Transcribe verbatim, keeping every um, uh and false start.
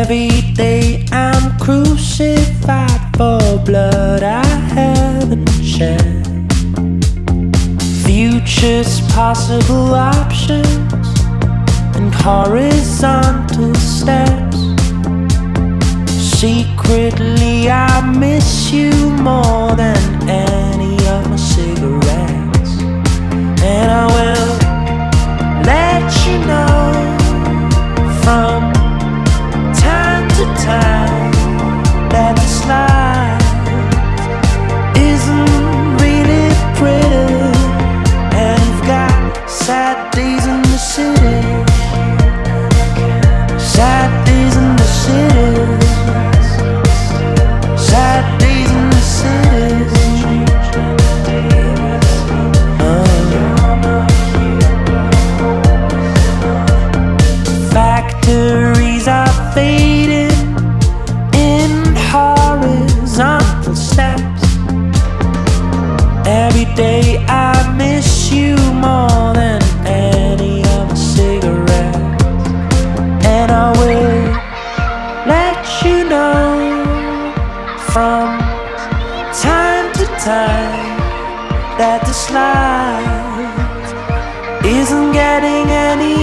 Every day I'm crucified for blood I haven't shed. Futures, possible options, and horizontal steps. Secretly I miss you more than any of my cigarettes. And I will let you know from time to time that this life isn't really pretty, and you've got sad days in the city, sad days in the city, sad days in the city. Factories are fading in horizontal steps. Every day I miss you more than any other cigarette. And I will let you know from time to time that this life isn't getting any